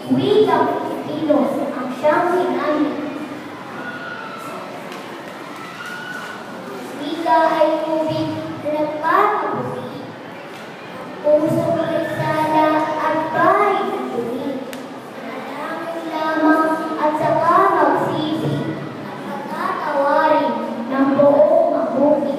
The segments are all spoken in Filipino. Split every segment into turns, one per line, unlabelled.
Wikang Pilipino ang siyang ginamit. Wika ay tubig na nagpapabuti. Puso ay sala at bahay ng dumi. Manalangin lamang at saka magsisi at pagkatawarin ng buong mabuti.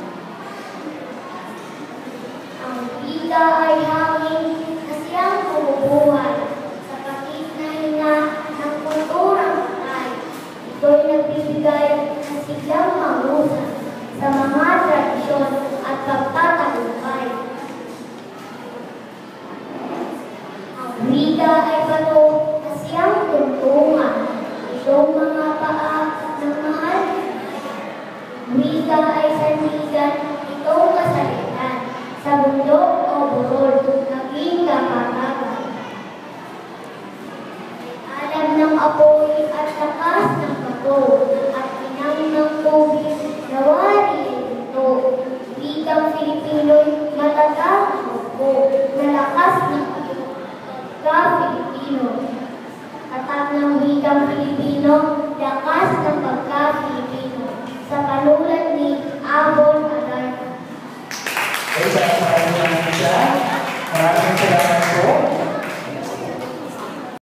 Ang wika ay hangin na siyang bumubuhay sa pakit na hina ng kulturang patay. Ito'y nagbibigay ng siglang mangusap sa mga tradisyon at pagtatagumpay. Ang wika ay patungo